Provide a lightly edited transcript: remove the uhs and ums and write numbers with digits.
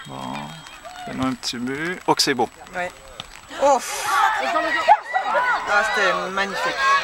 Bon, fais-nous un petit but. Oh que c'est beau. Ouais. Oh, ah, c'était magnifique.